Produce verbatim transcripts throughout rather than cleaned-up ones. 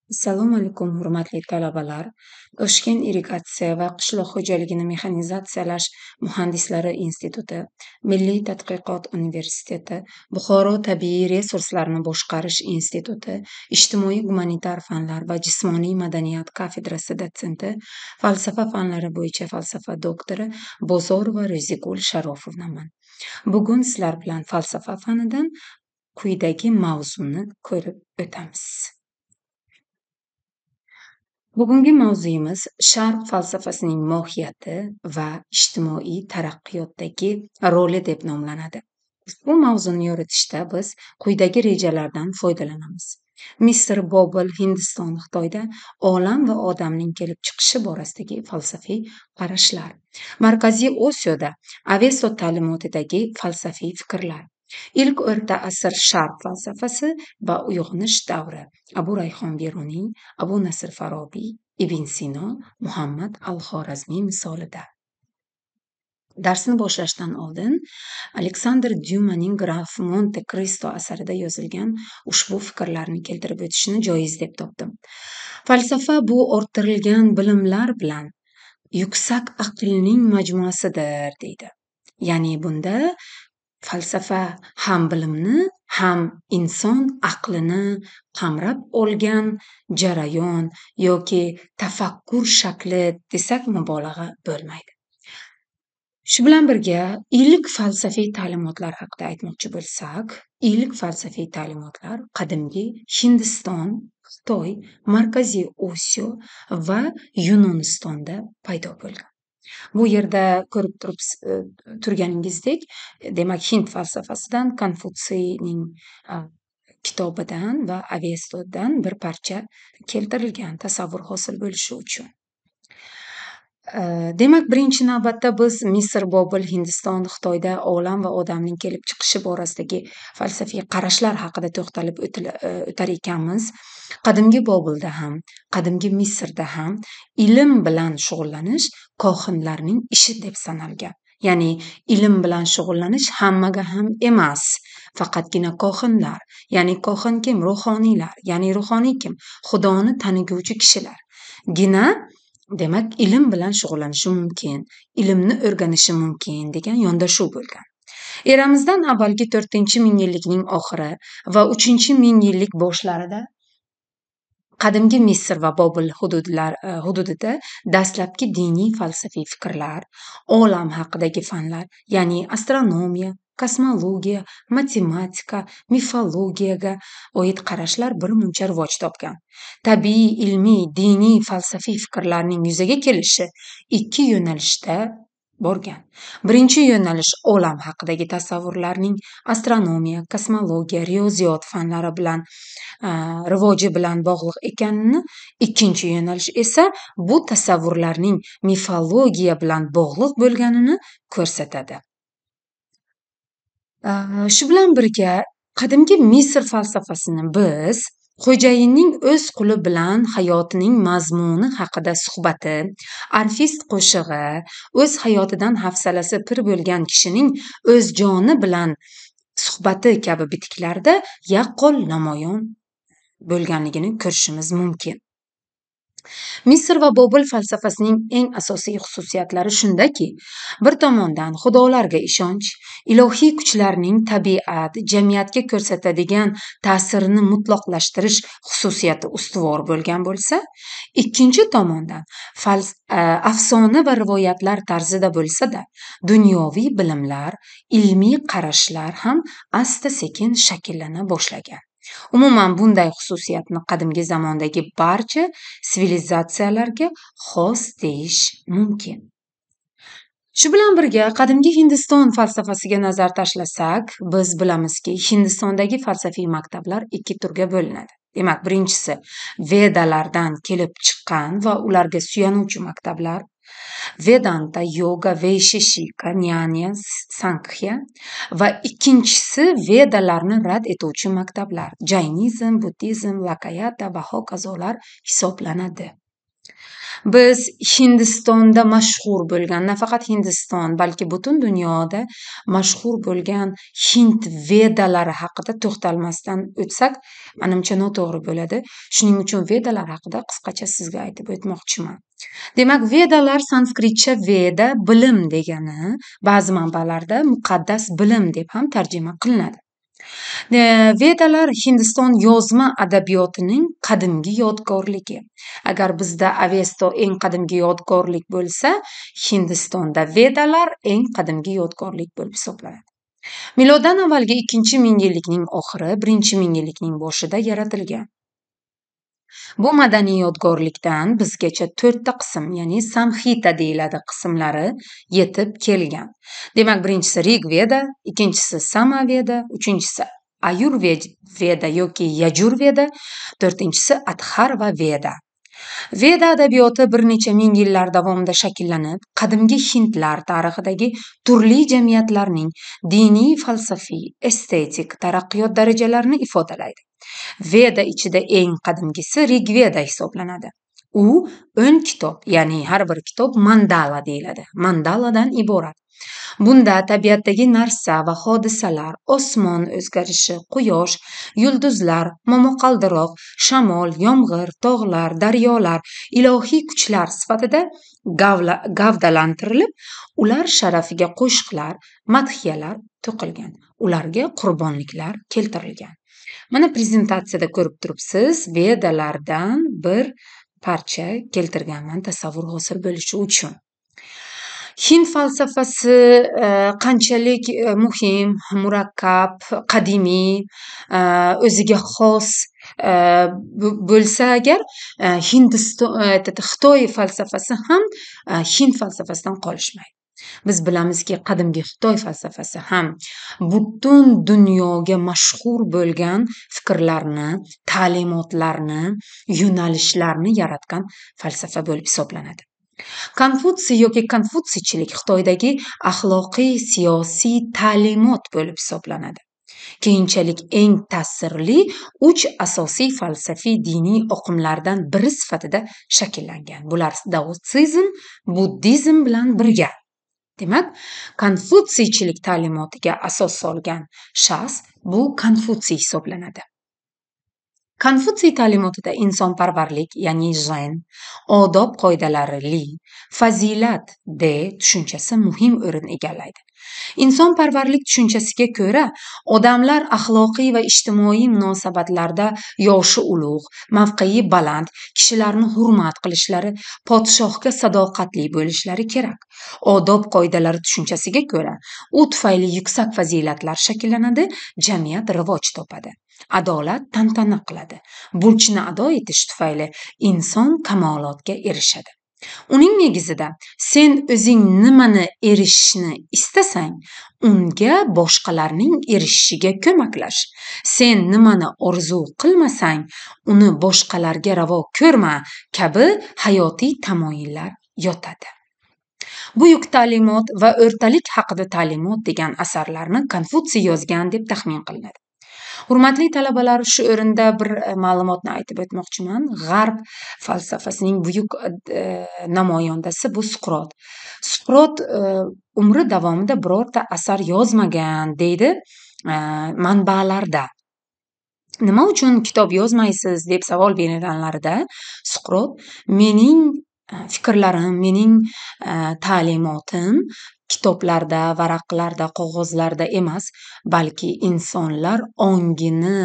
Assalomu alaykum, hurmatli talabalar. Toshkent irrigatsiya va qishloq xo'jaligini mexanizatsiyalash muhandislari instituti, Milliy tadqiqot universiteti, Buxoro tabiiy resurslarni boshqarish instituti, ijtimoiy-gumanitar fanlar va jismoniy madaniyat kafedrasi dotsenti, falsafa fanlari bo'yicha falsafa doktori Bozorova Rizigul Sharofovnaman. Bugun sizlar bilan falsafa fanidan quyidagi mavzuni ko'rib o'tamiz. Bugungi mavzuyimiz Sharq falsafasining mohiyati va ijtimoiy taraqqiyotdagi roli deb nomlanadi. Ushbu mavzuni yoritishda biz quyidagi rejalardan foydalanamiz. Misr, Bobil, Hindiston, Xitoyda olam va odamning kelib chiqishi borasidagi falsafiy qarashlar. Markaziy Osiyoda Avesto ta'limotidagi falsafiy fikrlar. Ilk o'rta asr Sharq falsafasi va uyg'onish davri. Abu Rayhon Beruniy, Abu Nasr Farobiy, Ibn Sino, Muhammad al-Xorazmiy misolida. Darsni boshlashdan oldin Aleksandr Dyumaning Graf Monte Cristo asarida yozilgan ushbu fikrlarni keltirib o'tishni joiz deb topdim. Falsafa bu orttirilgan bilimlar bilan yuksak aqlning majmuasidir deydi. Ya'ni bunda falsafa ham bilimni, ham inson aqlini qamrab olgan jarayon yoki tafakkur shakli desak mubolag'a bo'lmaydi. Shu bilan birga ilk falsafiy ta'limotlar haqida aytmoqchi bo'lsak, ilk falsafiy ta'limotlar qadimgi Hindiston, Xitoy, Markaziy Osiyo va Yunonistonda paydo bo'lgan. Bu yerda ko'rib turib turganingizdek, demak Hind falsafasidan Konfutsiyning kitobidan va Avestodan bir parcha keltirilgan tasavvur hosil bo'lishi uchun. Demak, birinchi navbatda biz Misr, Bobil, Hindiston, Xitoyda olam va odamning kelib chiqishi borasidagi falsafiy qarashlar haqida to'xtalib o'tar ekanmiz. Qadimgi Bobilda ham, qadimgi Misrda ham ilm bilan shug'ullanish kohinlarning ishi deb sanalgan. Ya'ni ilm bilan shug'ullanish hammaga ham emas, faqatgina kohinlar. Ya'ni kohin kim? Ruhoniylar. Ya'ni ruhoniy kim? Xudoni taniguvchi kishilar gina demak ilm bilan shug'ullanishi mumkin, ilmni o'rganishi mumkin degan yondashuv bo'lgan. Eramizdan avvalgi to'rtinchi mingyillikning oxiri va uchinchi mingyillik boshlarida qadimgi Misr va Bobil hududlar hududida dastlabki diniy falsafiy fikrlar, olam haqidagi fanlar, ya'ni astronomiya, kosmologiya, matematika, mifologiyaga oid qarashlar bir muncha rivoj topgan. Tabiiy, ilmiy, diniy, falsafiy fikrlarning yuzaga kelishi ikki yo'nalishda borgan. Birinchi yo'nalish olam haqidagi tasavvurlarning astronomiya, kosmologiya, riyoziyot fanlari bilan rivoji bilan bog'liq ekanini, ikkinchi yo'nalish esa bu tasavvurlarning mifologiya bilan bog'liq bo'lganini ko'rsatadi. Shu bilan birga qadimgi Misr falsafasini biz xo'jayinning o'z quli bilan hayotining mazmuni haqida suhbati, arfist qo'shig'i, o'z hayotidan hafsalasi pir bo'lgan kishining o'z joni bilan suhbati kabi bitiklarda yaqqol namoyon bo'lganligini ko'rishimiz mumkin. Misr va Bobil falsafasining eng asosiy xususiyatlari shundaki, bir tomondan xudolarga ishonch, ilohiy kuchlarning tabiat, jamiyatga ko'rsatadigan ta'sirini mutlaqlashtirish xususiyati ustuvor bo'lgan bo'lsa, ikkinchi tomondan afsona va rivoyatlar tarzida bo'lsa-da, dunyoviy bilimlar, ilmiy qarashlar ham asta-sekin shakllana boshlagan. Umuman bunday xususiyatni qadimgi zamondagi barcha sivilizatsiyalarga xos deyish mumkin. Shu bilan birga qadimgi Hindiston falsafasiga nazar tashlasak, biz bilamizki, Hindistondagi falsafiy maktablar ikki turga bo'linadi. Demak, birinchisi Vedalardan kelib chiqqan va ularga suyanuvchi maktablar, Vedanta, yoga, Vaisheshika, Nyaya, Sankhya va ikkinchisi Vedalarni rad etuvchi maktablar, Jainizm, Buddizm, Lakayata va hokazolar hisoblanadi. Biz Hindistonda mashhur bo'lgan, nafaqat Hindiston, balki butun dunyoda mashhur bo'lgan Hind Vedalari haqida to'xtalmasdan o'tsak, menimcha noto'g'ri bo'ladi. Shuning uchun Vedalar haqida qisqacha sizga aytib o'tmoqchiman. Demak, Vedalar sanskritcha Veda bilim degani, ba'zi manbalarda muqaddas bilim deb ham tarjima qilinadi. Vedalar Hindiston yozma adabiyotining qadimgi yodgorligi. Agar bizda Avesto eng qadimgi yodgorlik bo'lsa, Hindistonda Vedalar eng qadimgi yodgorlik bo'lib hisoblanadi. Miloddan avvalgi ikkinchi mingyillikning oxiri, birinchi mingyillikning boshida yaratilgan. Bu madaniy yodgorlikdan bizgacha to'rtta qism, ya'ni Samhita deyiladi qismlari yetib kelgan. Demak, birinchisi Rig Veda, ikkinchisi Samaveda, uchinchisi Ayurveda yoki Yajurveda, to'rtinchisi Adharva Veda. Veda adabiyoti bir necha ming yillar davomida shakllanib, qadimgi hindlar tarixidagi turli jamiyatlarning diniy, falsafiy, estetik taraqqiyot darajalarini ifodalaydi. Veda ichida eng qadimgisi Rig Veda hisoblanadi. U o'n kitob, ya'ni har bir kitob mandala deyiladi. Mandaladan iborat. Bunda tabiatdagi narsa va hodisalar, osmon o'zgarishi, quyosh, yulduzlar, momaqaldiroq, shamol, yomg'ir, tog'lar, daryolar, ilohiy kuchlar sifatida gavdalantirilib, ular sharafiga qo'shiqlar, madhiyalar to'qilgan. Ularga qurbonliklar keltirilgan. Mana prezentatsiyada ko'rib turibsiz, Vedalardan bir parcha keltirganman tasavvur hosil bo'lishi uchun. Hind falsafasi qanchalik muhim, murakkab, qadimiy, o'ziga xos bo'lsa agar, Hindiston, Xitoy falsafasi ham Hind falsafasidan qolishmaydi. Biz bilamizki, qadimgi Xitoy falsafasi ham butun dunyoga mashhur bo'lgan fikrlarni, ta'limotlarni, yo'nalishlarni yaratgan falsafa bo'lib hisoblanadi. Konfutsiy yoki konfutsiychilik Xitoydagi axloqiy, siyosiy ta'limot bo'lib hisoblanadi. Keyinchalik eng ta'sirli uch asosiy falsafiy diniy oqimlardan biri sifatida shakllangan. Bular daotsizm, buddizm bilan birga. Demak, konfutsiychilik ta'limotiga asos solgan shaxs bu Konfutsiy hisoblanadi. Konfutsiy ta'limotida insonparvarlik, ya'ni zen, odob qoidalari li, fazilat de tushunchasi muhim o'rin egallaydi. Insonparvarlik tushunchasiga ko'ra, odamlar axloqiy va ijtimoiy munosabatlarda yoshi ulug', mavqei baland, kishilarni hurmat qilishlari, podshohga sadoqatli bo'lishlari kerak. Odob qoidalari tushunchasiga ko'ra, u tufayli yuksak fazilatlar shakllanadi, jamiyat rivoj topadi. Adolat tantana qiladi. Burchni ado etish tufayli inson kamolotga erishadi. Uning negizida sen o'zing nimani erishishni istasang, unga boshqalarning erishishiga ko'maklash. Sen nimani orzu qilmasang, uni boshqalarga ravo ko'rma kabi hayotiy tamoyillar yotadi. Buyuk ta'limot va o'rtalik haqida ta'limot degan asarlarni Konfutsiy yozgan deb taxmin qilinadi. Hurmatli talabalar, shu o'rinda bir ma'lumotni aytib o'tmoqchiman. G'arb falsafasining buyuk namoyandasi bu Suqrot. Suqrot umri davomida birorta asar yozmagan deydi manbalarda. Nima uchun kitob yozmaysiz deb savol berganlarida Suqrot mening fikrlarim, mening ta'limotim kitoblarda, varaqlarda, qog'ozlarda emas, balki insonlar ongini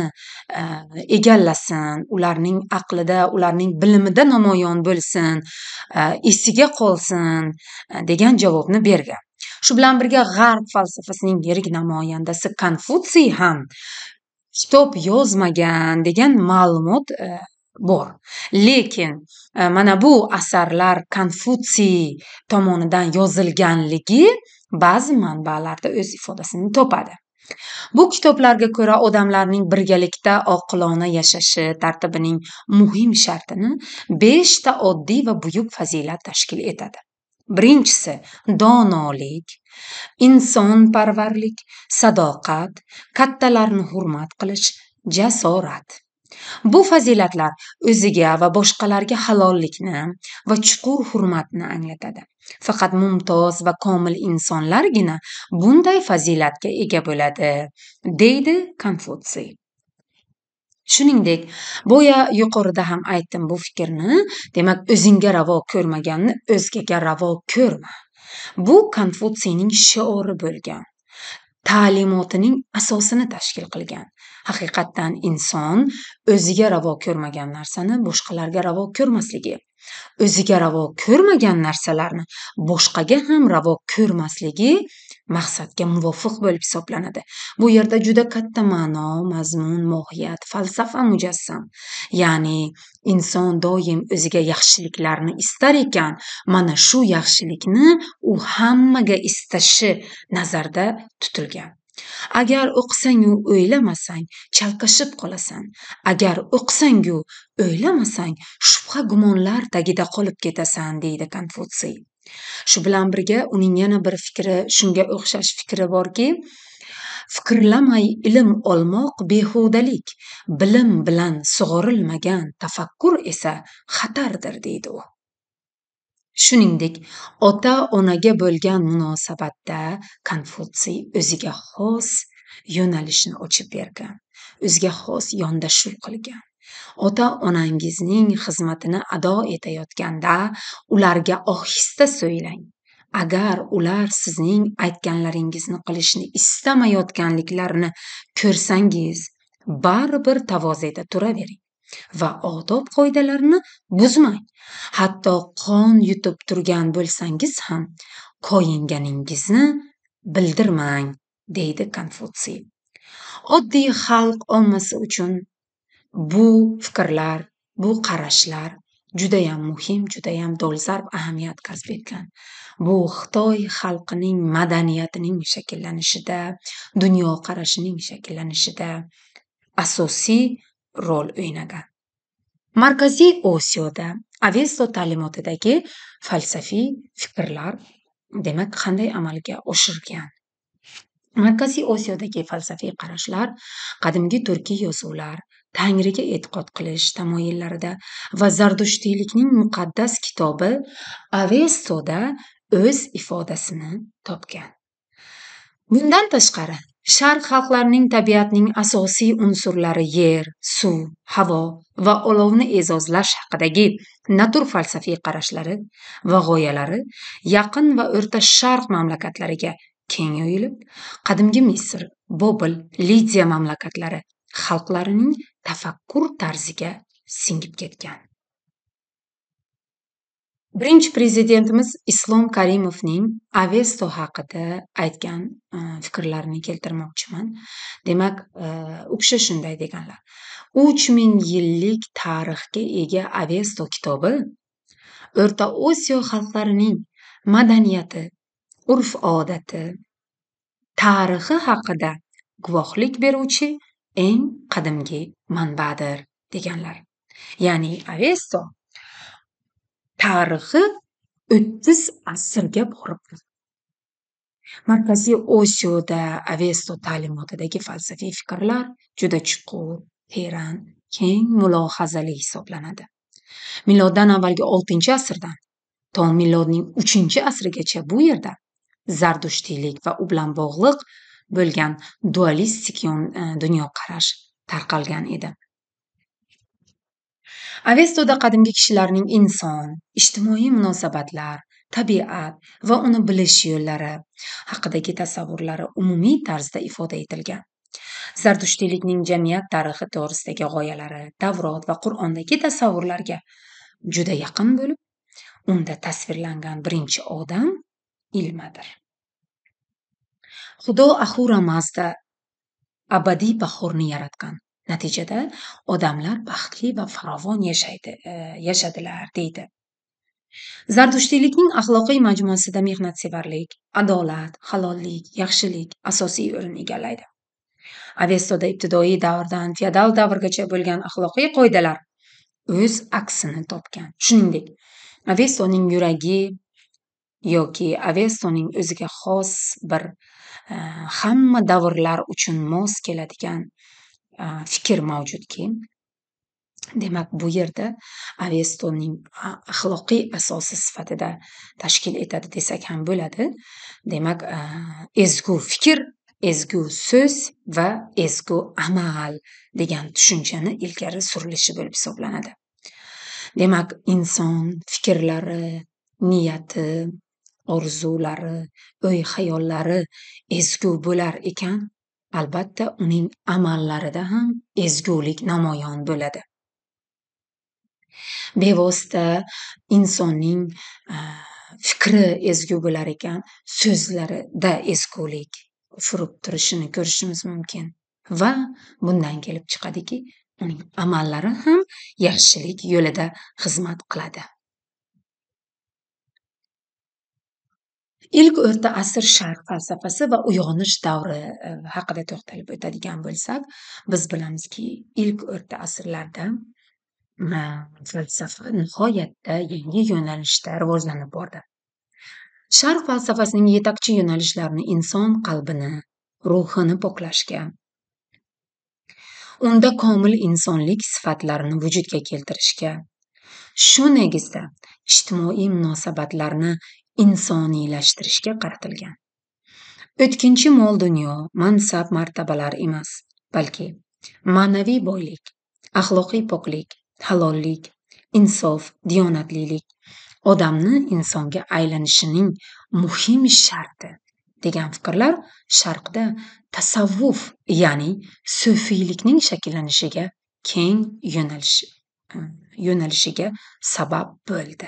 egallasin, ularning aqlida, ularning bilimida namoyon bo'lsin, esiga qolsin degan javobni bergan. Shu bilan birga G'arb falsafasining yirik namoyandasi Konfutsiy ham kitob yozmagan degan ma'lumot bor. Lekin mana bu asarlar Konfutsiy tomonidan yozilganligi ba'zi manbalarda o'z ifodasini topadi. Bu kitoblarga ko'ra odamlarning birgalikda oqilona yashashi tartibining muhim shartini beshta oddiy va buyuk fazilat tashkil etadi. Birinchisi donolik, insonparvarlik, sadoqat, kattalarni hurmat qilish, jasorat. Bu fazilatlar o'ziga va boshqalarga halollikni va chuqur hurmatni anglatadi. Faqat mumtoz va komil insonlargina bunday fazilatga ega bo'ladi, deydi Konfutsiy. Shuningdek, boya yuqorida ham aytdim bu fikrni, demak, o'zingga ravo ko'rmaganni o'zgaga ravo ko'rma. Bu Konfutsiyning shiori bo'lgan, ta'limotining asosini tashkil qilgan. Haqiqatdan inson o'ziga ravo ko'rmagan narsani boshqalarga ravo ko'rmasligi, o'ziga ravo ko'rmagan narsalarni boshqaga ham ravo ko'rmasligi maqsadga muvofiq bo'lib hisoblanadi. Bu yerda juda katta ma'no, mazmun, mohiyat, falsafa mujassam. Ya'ni inson doim o'ziga yaxshiliklarni istar ekan, mana shu yaxshilikni u hammaga istashi nazarda tutilgan. Agar o'qisangu o'ylamasang, chalkashib qolasan. Agar o'qisangu o'ylamasang, shubha gumonlar tagida qolib ketasan, deydi Konfutsiy. Shu bilan birga uning yana bir fikri, shunga o'xshash fikri borki, fikrlamay ilm olmoq behudalik, bilim bilan sug'orilmagan tafakkur esa xatardir, deydi u. Shuningdek, ota-onaga bo'lgan munosabatda Konfutsiy o'ziga xos yo'nalishni ochib bergan, o'ziga xos yondashuv qilgan. Ota-onangizning xizmatini ado etayotganda ularga ohista so'ylang. Agar ular sizning aytganlaringizni qilishni istamayotganliklarini ko'rsangiz, baribir tavozeda turavering va odob qoidalarini buzmang. Hatto qon yutib turgan bo'lsangiz ham koyinganingizni bildirmang, deydi Konfutsiy. Oddiy xalq ommasi uchun bu fikrlar, bu qarashlar judayam muhim, judayam dolzarb ahamiyat kasb etgan. Bu Xitoy xalqining madaniyatining shakllanishida, dunyoqarashining shakllanishida asosiy rol o'ynagan. Markaziy Osiyoda Avesto ta'limotidagi falsafiy fikrlar demak qanday amalga oshirilgan? Markaziy Osiyodagi falsafiy qarashlar qadimgi turkiy yozuvlar, Tangriga e'tiqod qilish tamoyillarida va Zardushtiylikning muqaddas kitobi Avestoda o'z ifodasini topgan. Bundan tashqari, Sharq xalqlarining tabiatning asosiy unsurlari yer, suv, havo va olovni e'zozlash haqidagi natur falsafiy qarashlari va g'oyalari yaqin va o'rta Sharq mamlakatlariga keng yoyilib, qadimgi Misr, Bobil, Lidiya mamlakatlari xalqlarining tafakkur tarziga singib ketgan. Birinchi prezidentimiz Islom Karimovning Avesto haqida aytgan fikrlarini keltirmoqchiman. Demak, u kishi shunday deganlar: uch ming yillik tarixga ega Avesto kitobi O'rta Osiyo xalqlarining madaniyati, urf-odati, tarixi haqida guvohlik beruvchi eng qadimgi manbadir, deganlar. Ya'ni Avesto tarixi o'ttiz asrga borib. Markaziy Osiyoda Avesto ta'limotidagi falsafiy fikrlar juda chuqur, teran, keng mulohazali hisoblanadi. Miloddan avvalgi oltinchi asrdan to milodning uchinchi asrigacha bu yerda Zardushtiylik va u bilan bog'liq bo'lgan dualistik dunyoqarash tarqalgan edi. Avestoda qadimgi kishilarning inson, ijtimoiy munosabatlar, tabiat va uni bilish yo'llari haqidagi tasavvurlari umumiy tarzda ifoda etilgan. Zardushtiylikning jamiyat tarixi to'g'risidagi g'oyalari Tavrot va Qur'ondagi tasavvurlarga juda yaqin bo'lib, unda tasvirlangan birinchi odam ilmadir. Xudo Ahura Mazda abadiy bahorni yaratgan. Natijada odamlar baxtli va farovon yashaydi, yashadilar, deydi. Zardushtiylikning axloqiy majmuasida mehnatsevarlik, adolat, halollik, yaxshilik asosiy o'rin egallaydi. Avestoda ibtidoiy davrdan feodal davrgacha bo'lgan axloqiy qoidalar o'z aksini topgan. Shuningdek, Avestoning yuragi yoki Avestoning o'ziga xos bir hamma davrlar uchun mos keladigan fikr mavjudki, Demak, bu yerda Avestonning axloqiy asosi sifatida tashkil etadi desak ham bo'ladi. Demak, ezgu fikr, ezgu so'z va ezgu amal degan tushunchani ilgari surilishi bo'lib hisoblanadi. Demak, inson fikrlari, niyati, orzulari, o'y-hayollari ezgu bo'lar ekan, albatta uning amallarida ham ezgulik namoyon bo'ladi. Bevosita insonning fikri ezgu bo'lar ekan, so'zlarida ezgulik furib turishini ko'rishimiz mumkin va bundan kelib chiqadiki, uning amallari ham yaxshilik yo'lida xizmat qiladi. Ilk o'rta asr sharq falsafasi va uyg'onish davri haqida to'xtalib o'tadigan bo'lsak, biz bilamizki, ilk o'rta asrlarda falsafa nihoyatda yangi yo'nalishda rivojlanib bordi. Sharq falsafasining yetakchi yo'nalishlarini inson qalbini, ruhini poklashga, unda komil insonlik sifatlarini vujudga keltirishga, shu negizda ijtimoiy munosabatlarni insoniylashtirishga qaratilgan. O'tkinchi mol dunyo, mansab, martabalar emas, balki ma'naviy boylik, axloqiy poklik, halollik, insof, diyonatlilik odamni insonga aylanishining muhim sharti degan fikrlar sharqda tasavvuf, ya'ni sufiylikning shakllanishiga keng yo'nalish yo'nalishiga sabab bo'ldi.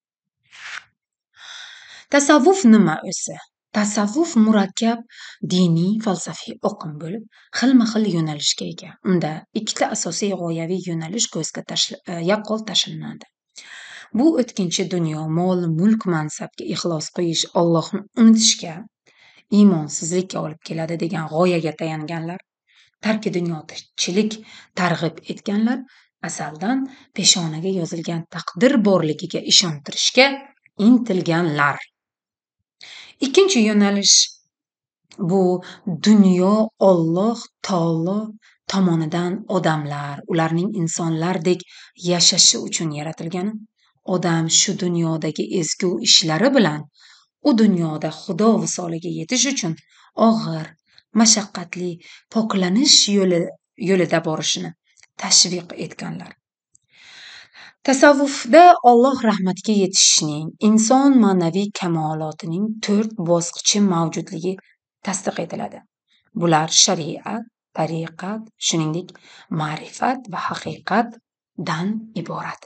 Tasavvuf nima o'zi? Tasavvuf murakkab diniy falsafiy oqim bo'lib, xilma-xil yo'nalishga ega. Unda ikkita asosiy g'oyaviy yo'nalish ko'zga yaqqol tashlanadi. Bu o'tkinchi dunyo, mol, mulk, mansabga ixlos qo'yish, Allohni unutishga, iymonsizlikka olib keladi degan g'oyaga tayanganlar. Tarki dunyochilik targ'ib etganlar azaldan peshonaga yozilgan taqdir borligiga ishontirishga intilganlar. Ikkinchi yo'nalish bu dunyo Alloh taolo tomonidan odamlar, ularning insonlardek yashashi uchun yaratilgan. Odam shu dunyodagi ezgu ishlari bilan u dunyoda Xudo visoliga yetish uchun og'ir, mashaqqatli poklanish yo'li yo'lida borishini tashviq etganlar. Tasavvufda Alloh rahmatiga yetishishning, inson ma'naviy kamolotining to'rt bosqichi mavjudligi tasdiq etiladi. Bular shariat, tariqat, shuningdek ma'rifat va haqiqatdan iborat.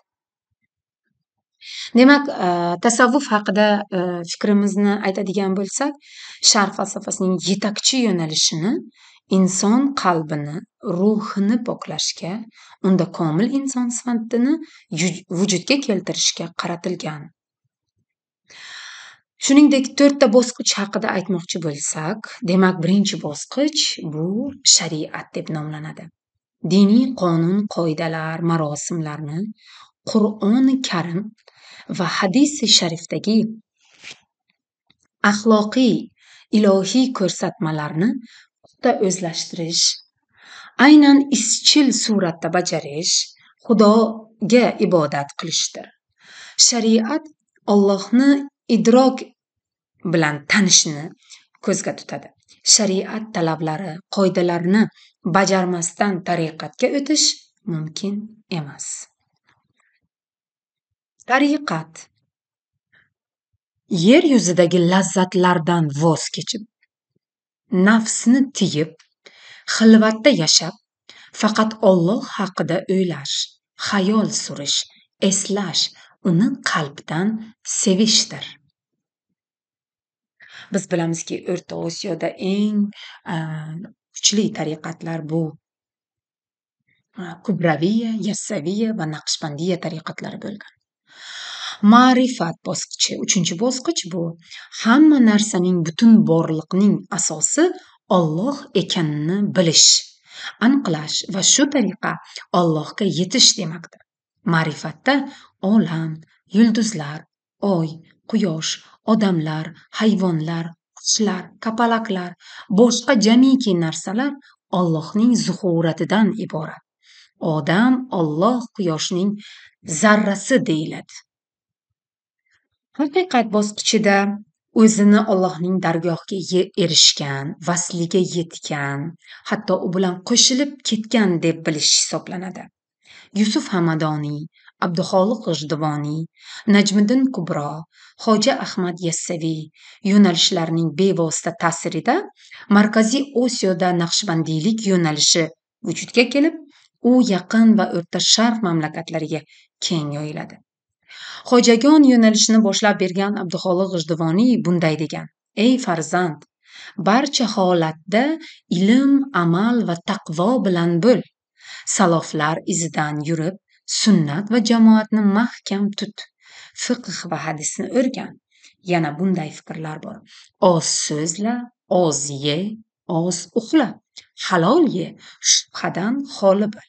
Demak, tasavvuf haqida fikrimizni aytadigan bo'lsak, sharq falsafasining yetakchi yo'nalishini inson qalbini, ruhini poklashga, unda komil inson sifatini vujudga keltirishga qaratilgan. Shuningdek, to'rtta bosqich haqida aytmoqchi bo'lsak, demak, birinchi bosqich bu shariat deb nomlanadi. Diniy qonun, qoidalar, marosimlarni Qur'oni Karim va hadisi sharifdagi axloqiy, ilohiy ko'rsatmalarni puxta o'zlashtirish, aynan izchil suratda bajarish, Xudoga ibodat qilishdir. Shariat Allohni idrok bilan tanishni ko'zga tutadi. Shariat talablari, qoidalarini bajarmasdan tariqatga o'tish mumkin emas. Tariqat yer yuzidagi lazzatlardan voz kechib, nafsni tiyib, xilvatda yashab, faqat Alloh haqida o'ylash, xayol surish, eslash, uni qalbdan sevishdir. Biz bilamizki, O'rta Osiyoda eng kuchli tariqatlar bu Kubraviya, Yassaviya va Naqshbandiya tariqatlari bo'lgan. Ma'rifat bosqichi, uchinchi bosqich bu hamma narsaning, butun borliqning asosi Alloh ekanini bilish, aniqlash va shu tariqa Allohga yetish demakdir. Ma'rifatda olam, yulduzlar, oy, quyosh, odamlar, hayvonlar, qushlar, kapalaklar, boshqa jamiki narsalar Allohning zuhuratidan iborat. odam Alloh quyoshining zarrasi deyiladi. Haqiqat bosqichida o'zini Allohning dargohiga erishgan, vasliga yetgan, hatto u bilan qo'shilib ketgan deb bilish hisoblanadi. Yusuf Hamadoniy, Abduxoliq G'ijduvoniy, Najmiddin Kubro, Hoji Ahmad Yassaviy yo'nalishlarining bevosita ta'sirida Markaziy Osiyoda naqshbandiylik yo'nalishi vujudga kelib, u yaqin va o'rta sharq mamlakatlariga keng yoyiladi. Xo'jagon yo'nalishini boshlab bergan Abduxoliq G'ijduvoniy bunday degan: ey farzand, barcha holatda ilm, amal va taqvo bilan bo'l. Saloflar izidan yurib, sunnat va jamoatni mahkam tut. Fiqh va hadisni o'rgan. Yana bunday fikrlar bor: oz so'zla, oz ye, oz uxla, halol ye, shubhadan xoli bo'l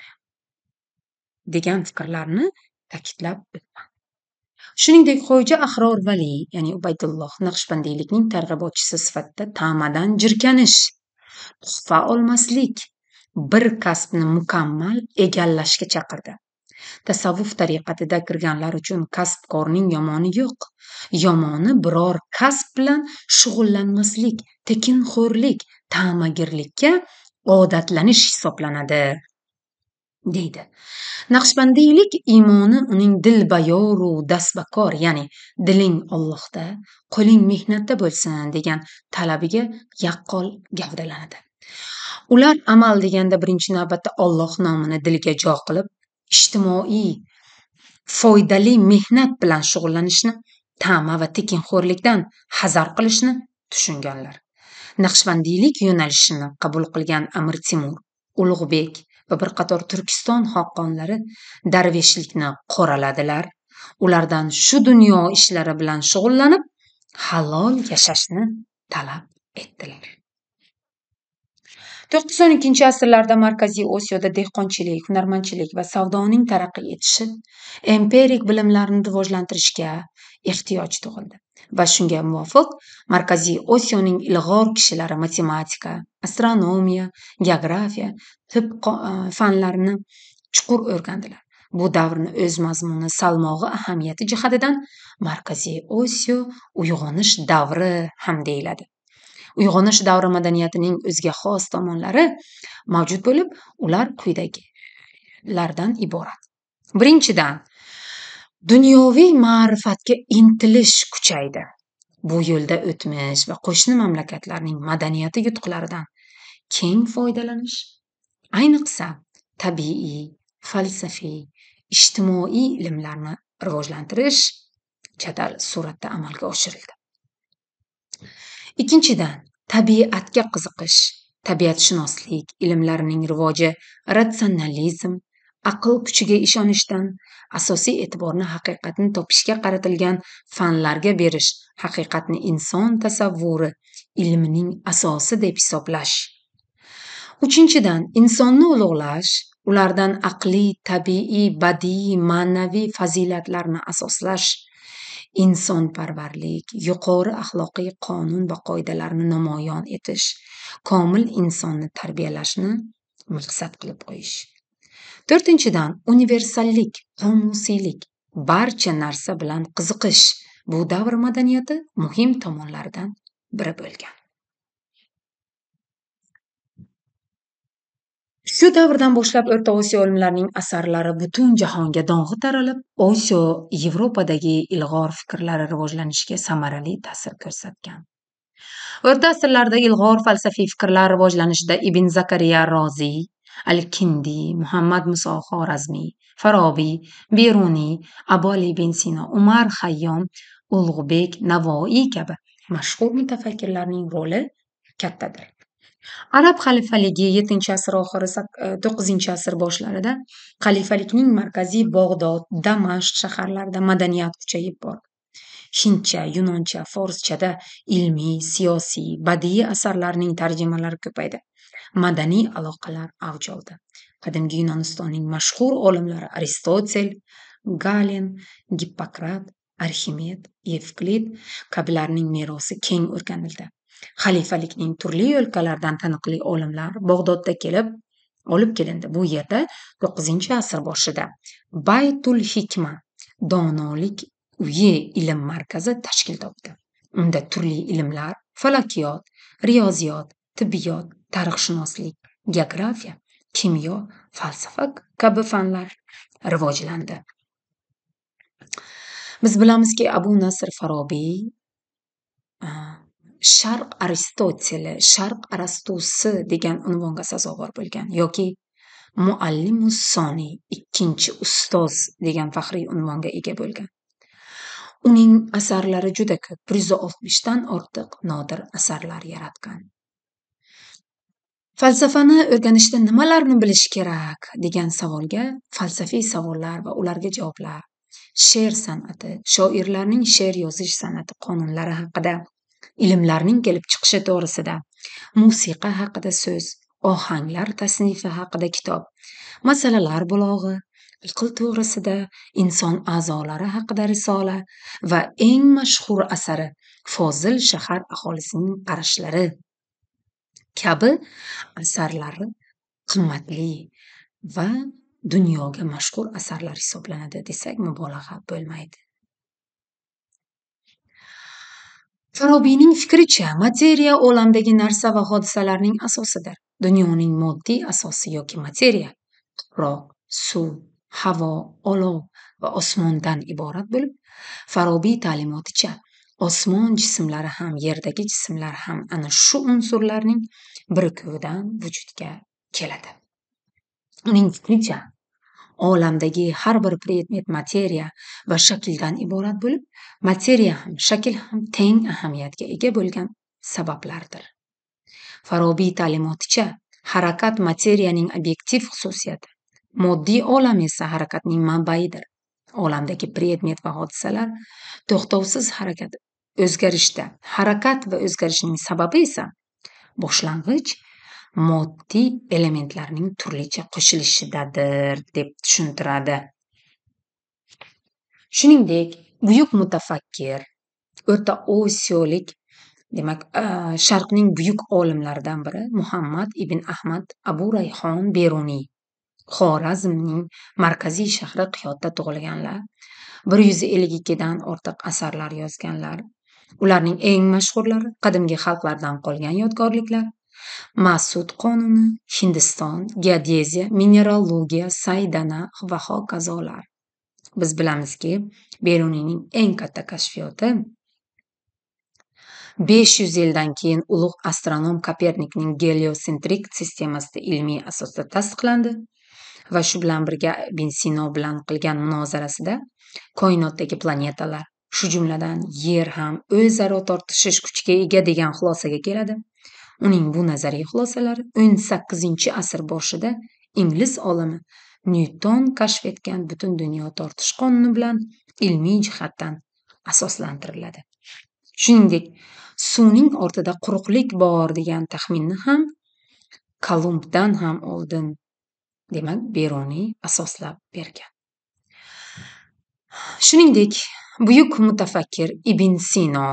degan fikrlarni ta'kidlab o'tgan. Shuningdek, Xo'ja Ahror Vali, ya'ni Ubaydulloh naqshbandiylikning targ'ibotchisi sifatida ta'madan jirkanish, tuhfa olmaslik, bir kasbni mukammal egallashga chaqirdi. Tasavvuf tariqatida kirganlar uchun kasbkorning yomoni yo'q. Yomoni biror kasb bilan shug'ullanmaslik, tekinxo'rlik, ta'magirlikka odatlanish hisoblanadi, deydi. Naqshbandiylik iymoni uning dilbayoru dasbakor, ya'ni diling Allohda, qo'ling mehnatda bo'lsin degan talabiga yaqqol gavdalanadi. Ular amal deganda birinchi navbatda Alloh nomini dilga jo qilib, ijtimoiy foydali mehnat bilan shug'ullanishni, ta'ma va tekinxo'rlikdan hazar qilishni tushunganlar. Naqshbandiylik yo'nalishini qabul qilgan Amir Temur, Ulug'bek va bir qator Turkiston xoqonlari darveshlikni qoraladilar. Ulardan shu dunyo ishlari bilan shug'ullanib, halol yashashni talab etdilar. to'qqiz o'n ikkinchi asrlarda Markaziy Osiyoda dehqonchilik, hunarmandchilik va savdoning taraqqiy etishi empirik bilimlarni rivojlantirishga ehtiyoj tug'ildi va shunga muvofiq Markaziy Osiyoning ilg'or kishilari matematika, astronomiya, geografiya, tib fanlarini chuqur o'rgandilar. Bu davrni o'z mazmuni, salmog'i, ahamiyati jihatidan Markaziy Osiyo uyg'onish davri ham deyiladi. Uyg'onish davri madaniyatining o'ziga xos tomonlari mavjud bo'lib, ular quyidagilardan iborat. Birinchidan, dunyoviy ma'rifatga intilish kuchaydi. Bu yo'lda o'tmish va qo'shni mamlakatlarning madaniyati yutuqlaridan keng foydalanish, ayniqsa tabiiy, falsafiy, ijtimoiy ilmlarni rivojlantirish jadal suratda amalga oshirildi. Ikkinchidan, tabiatga qiziqish, tabiatshunoslik ilmlarining rivoji ratsionalizm, aql kuchiga ishonishdan asosiy e'tiborni haqiqatni topishga qaratilgan fanlarga berish, haqiqatni inson tasavvuri ilmining asosi deb hisoblash. Uchinchidan, insonni ulug'lash, ulardan aqliy, tabiiy, badiiy, ma'naviy fazilatlarni asoslash, insonparvarlik, yuqori axloqiy qonun va qoidalarni namoyon etish, komil insonni tarbiyalashni maqsad qilib qo'yish. To'rtinchidan, universallik, qomusiylik, barcha narsa bilan qiziqish bu davr madaniyati muhim tomonlaridan biri bo'lgan. Shu davrdan boshlab O'rta Osiyo olimlarining asarlari butun jahonga dong'i taralib, Osiyo, Yevropadagi ilg'or fikrlari rivojlanishiga samarali ta'sir ko'rsatgan. O'rta asrlarda ilg'or falsafiy fikrlar rivojlanishida Ibn Zakariya Roziy, Al-Kindi, Muhammad Muso Xorazmiy, Farobiy, Beruniy, Abu Ali ibn Sino, Umar Xayyom, Ulug'bek, Navoiy kabi mashhur mutafakkirlarning roli kattadir. Arab xalifaligi yettinchi asr oxiri, to'qqizinchi asr boshlarida xalifalikning markaziy Bog'dod, Damashq shaharlarida madaniyat kuchayib bordi. Hindcha, yunoncha, forschada ilmiy, siyosiy, badiiy asarlarning tarjimalari ko'paydi. Madaniy aloqalar avj oldi. Qadimgi Yunonistonning mashhur olimlari Aristotel, Galen, Gippokrat, Arximed, Evklid kabilarning merosi keng o'rganildi. Xalifalikning turli o'lkalardan taniqli olimlar Bog'dodda kelib, olib kelindi. Bu yerda to'qqizinchi asr boshida Baytul Hikma donolik uyi ilm markazi tashkil topdi. Unda turli ilmlar, falakiyot, riyoziyot, tibbiyot, tarixshunoslik, geografiya, kimyo, falsafa kabi fanlar rivojlandi. Biz bilamizki, Abu Nasr Farobiy Sharq Aristoteli, Sharq Arastusi degan unvonga sazovor bo'lgan yoki Muallimus Soni, ikkinchi ustoz degan faxriy unvonga ega bo'lgan. Uning asarlari juda ko'p, bir yuz oltmishdan ortiq nodir asarlar yaratgan. Falsafani o'rganishda nimalarni bilish kerak degan savolga falsafiy savollar va ularga javoblar, she'r san'ati, shoirlarning she'r yozish san'ati qonunlari haqida, ilmlarning kelib chiqishi to'g'risida, musiqa haqida so'z, ohanglar tasnifi haqida kitob, masalalar bulog'i, aql to'g'risida, inson a'zolari haqida risola va eng mashhur asari Fozil shahar aholisining qarashlari kabi asarlari qimmatli va dunyoga mashhur asarlar hisoblanadi desak mubolag'a bo'lmaydi. Farobiyning fikricha, materiya olamdagi narsa va hodisalarning asosidir. Dunyoning moddiy asosi yoki materiya tuproq, suv, havo, olov va osmondan iborat bo'lib, Farobiy ta'limoticha osmon jismlari ham, yerdagi jismlar ham ana shu unsurlarning birikuvidan vujudga keladi. Uning fikricha, olamdagi har bir predmet materiya va shakldan iborat bo'lib, materiya ham, shakl ham teng ahamiyatga ega bo'lgan sabablardir. Farobiy ta'limoticha, harakat materiyaning obyektiv xususiyati, moddiy olam esa harakatning manbaidir. Olamdagi predmet va hodisalar to'xtovsiz harakat, o'zgarishda. Harakat va o'zgarishning sababi esa boshlang'ich moddiy elementlarning turlicha qo'shilishidadir deb tushuntiradi. Shuningdek, buyuk mutafakkir, o'rta osiyolik, demak, sharqning buyuk olimlaridan biri Muhammad ibn Ahmad Abu Rayhon Beruniy, Xorazmning markaziy shahri Qiyotda tug'ilganlar, bir yuz ellik ikkidan ortiq asarlar yozganlar. Ularning eng mashhurlari qadimgi xalqlardan qolgan yodgorliklar, Mas'ud qonuni, Hindiston, geodeziya, mineralogiya, saydana va hokazolar. Biz bilamizki, Beruniyning eng katta kashfiyoti besh yuz yildan keyin ulug' astronom Kopernikning geliosentrik sistemasida ilmiy asosda tasdiqlandi va shu bilan birga Ibn Sino bilan qilgan munozarasida koinotdagi planetalar, shu jumladan yer ham o'zaro tortishish kuchiga ega degan xulosaga keladi. Uning bu nazariy xulosalari o'n sakkizinchi asr boshida ingliz olimi Nyuton kashf etgan butun dunyo tortish qonuni bilan ilmiy jihatdan asoslantiriladi. Shuningdek, suvning ortida quruqlik bor degan taxminni ham Kolumbdan ham oldin, demak, Beruniy asoslab bergan. Shuningdek, buyuk mutafakkir Ibn Sino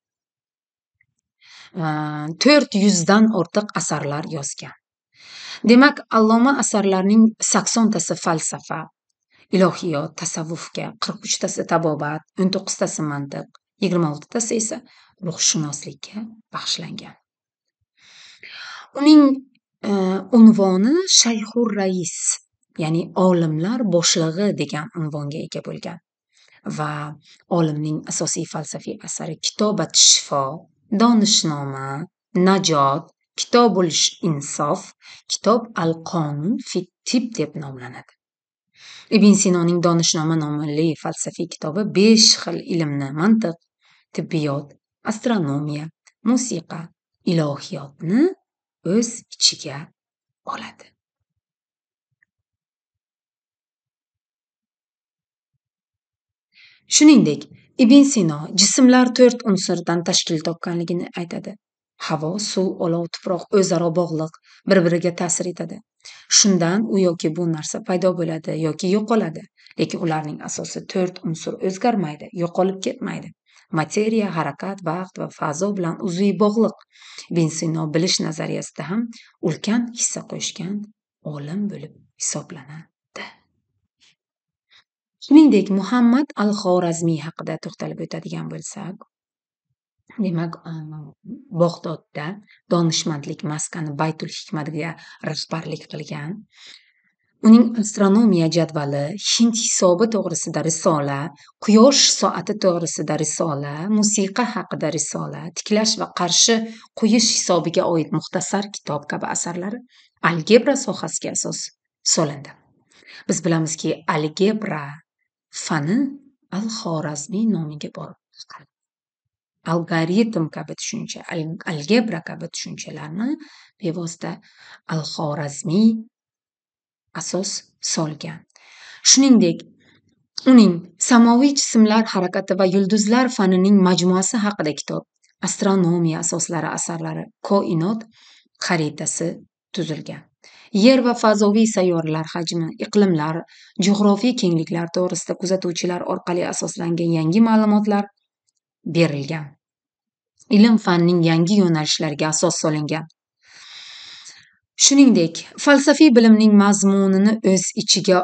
to'rt yuzdan ortiq asarlar yozgan. Demak, alloma asarlarning saksontasi falsafa, ilohiyot, tasavvufga, qirq uchtasi tabobat, o'n to'qqiztasi mantiq, yigirma oltitasi esa ruhshunoslikka bag'ishlangan. Uning e, unvoni Shayxur Rais, ya'ni olimlar boshlig'i degan unvonga ega bo'lgan va olimning asosiy falsafiy asari Kitobat Shifo, Donishnoma, Najot, Kitobul Insof, Kitob al-Qonun fi Tib deb nomlanadi. Ibn Sinoning Donishnoma nomli falsafiy kitobi besh xil ilmni, mantiq, tibbiyot, astronomiya, musiqa, ilohiyotni o'z ichiga oladi. Shuningdek, Ibn Sino jismlar to'rt unsurdan tashkil topganligini aytadi. Havo, suv, olov, tuproq o'zaro bog'liq, bir-biriga ta'sir etadi. Shundan u yoki bu narsa paydo bo'ladi yoki yo'qoladi. Lekin ularning asosi to'rt unsur o'zgarmaydi, yo'qolib ketmaydi. Materiya, harakat, vaqt va fazo bilan uzviy bog'liq. Ibn Sino bilish nazariyasida ham ulkan hissa qo'shgan olim bo'lib hisoblanadi. Shuningdek, Muhammad al-Xorazmiy haqida to'xtalib o'tadigan bo'lsak, demak, Bog'dodda donishmandlik maskani Baytul Hikmatga rahbarlik qilgan. Uning astronomiya jadvali, hind hisobi to'g'risida risola, quyosh soati to'g'risida risola, musiqa haqida risola, tiklash va qarshi qo'yish hisobiga oid muxtasar kitob kabi asarlari algebra sohasiga asos solindi. Biz bilamizki, algebra fani al-Xorazmiy nomiga borib chiqadi. Algoritm kabi tushuncha, algebra kabi tushunchalarni bevosita al-Xorazmiy asos solgan. Shuningdek, uning samoviy jismlar harakati va yulduzlar fanining majmuasi haqida kitob, astronomiya asoslari asarlari, koinot xaritasi tuzilgan. Yer va fazoviy sayyoralar hajmi, iqlimlar, jug'rofiy kengliklar to'g'risida kuzatuvchilar orqali asoslangan yangi ma'lumotlar berilgan. Ilm fanning yangi yo'nalishlariga asos solingan. Shuningdek, falsafiy bilimning mazmunini o'z ichiga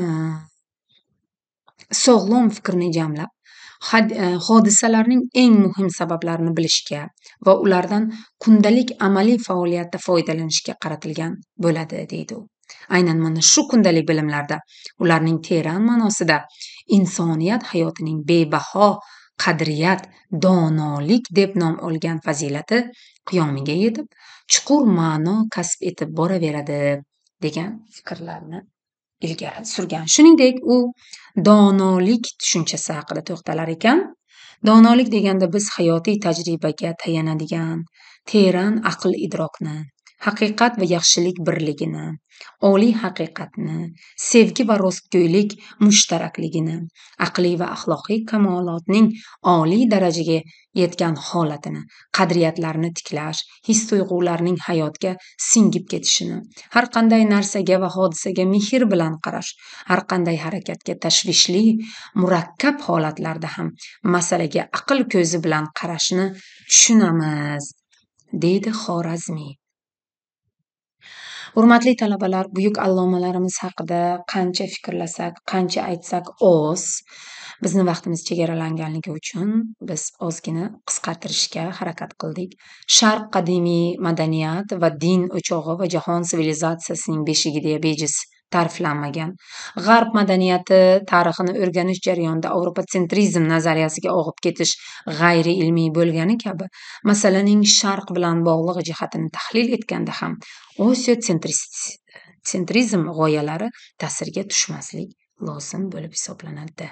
sog'lom fikrni jamlab, hodisalarning eng muhim sabablarini bilishga va ulardan kundalik amaliy faoliyatda foydalanishga qaratilgan bo'ladi, deydi u. Aynan mana shu kundalik bilimlarda ularning teran ma'nosida insoniyat hayotining bebaho qadriyat, donolik deb nom olgan fazilati qiyomiga yetib, chuqur ma'no kasb etib boraveradi degan fikrlarni ilgari surgan. Shuningdek, u donolik tushunchasi haqida to'xtalar ekan. Donolik deganda biz hayotiy tajribaga tayanadigan teran aql idrokni, haqiqat va yaxshilik birligini, oliy haqiqatni, sevgi va rostgo'ylik mushtarakligini, aqliy va axloqiy kamolotning oliy darajaga yetgan holatini, qadriyatlarni tiklash, his-tuyg'ularning hayotga singib ketishini, har qanday narsaga va hodisaga mehr bilan qarash, har qanday harakatga tashvishli, murakkab holatlarda ham masalaga aql ko'zi bilan qarashni tushunamiz, deydi Xorazmiy. Hurmatli talabalar, buyuk allomalarimiz haqida qancha fikrlasak, qancha aytsak oz. Bizni vaqtimiz chegaralanganligi uchun biz ozgina qisqartirishga harakat qildik. Sharq qadimiy madaniyat va din o'chog'i va jahon sivilizatsiyasining beshigi deya bejiz ta'riflanmagan. G'arb madaniyati tarixini o'rganish jarayonida Avropatsentrizm nazariyasiga og'ib ketish g'ayri ilmiy bo'lgani kabi, masalaning sharq bilan bog'liq jihatini tahlil etganda ham Osiyo sentrizm g'oyalari ta'siriga tushmaslik lozim bo'lib hisoblanadi.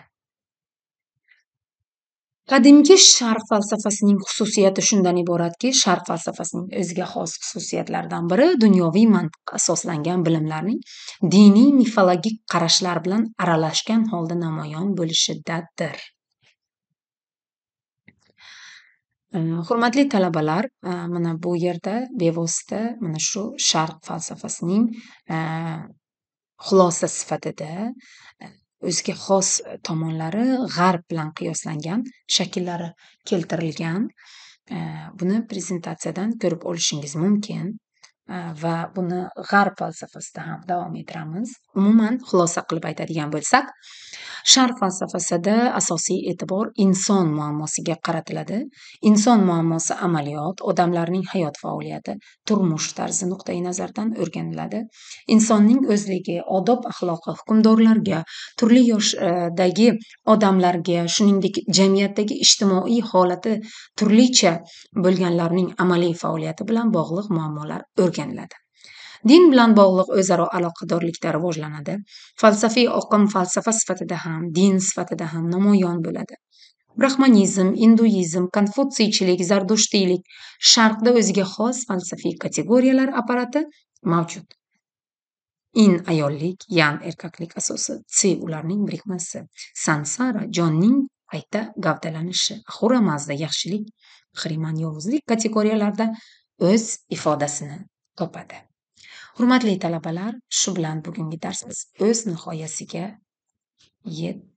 Qadimgi sharq falsafasining xususiyati shundan iboratki, sharq falsafasining o'ziga xos xususiyatlaridan biri dunyoviy mantiqqa asoslangan bilimlarning diniy mifologik qarashlar bilan aralashgan holda namoyon bo'lishidadir. Hurmatli talabalar, mana bu yerda bevosita mana shu sharq falsafasining xulosa sifatida o'ziga xos tomonlari g'arb bilan qiyoslangan shakllari keltirilgan. Buni prezentatsiyadan ko'rib olishingiz mumkin va buni g'arb falsafasida ham davom ettiramiz. Umuman xulosa qilib aytadigan bo'lsak, sharq falsafasida asosiy e'tibor inson muammosiga qaratiladi. Inson muammosi amaliyot, odamlarning hayot faoliyati, turmush tarzi nuqtai nazaridan o'rganiladi. Insonning o'zligi, odob axloqi, hukmdorlarga, turli yoshdagi odamlarga, shuningdek jamiyatdagi ijtimoiy holati turlicha bo'lganlarning amaliy faoliyati bilan bog'liq muammolar o'rganiladi. Din bilan bog'liq o'zaro aloqadorlikda rivojlanadi. Falsafiy oqim falsafa sifatida ham, din sifatida ham namoyon bo'ladi. Brahmanizm, hinduizm, konfutsiychilik, zardushtiylik, sharqda o'ziga xos falsafiy kategoriyalar apparati mavjud. In ayollik, yan erkaklik asosi, tsi ularning birikmasi, sansara jonning qayta gavdalanishi, ahura mazda yaxshilik, xriman yovuzlik kategoriyalarda o'z ifodasini topadi. Hurmatli talabalar, shu bilan bugungi darsimiz o'z nihoyasiga yetdi.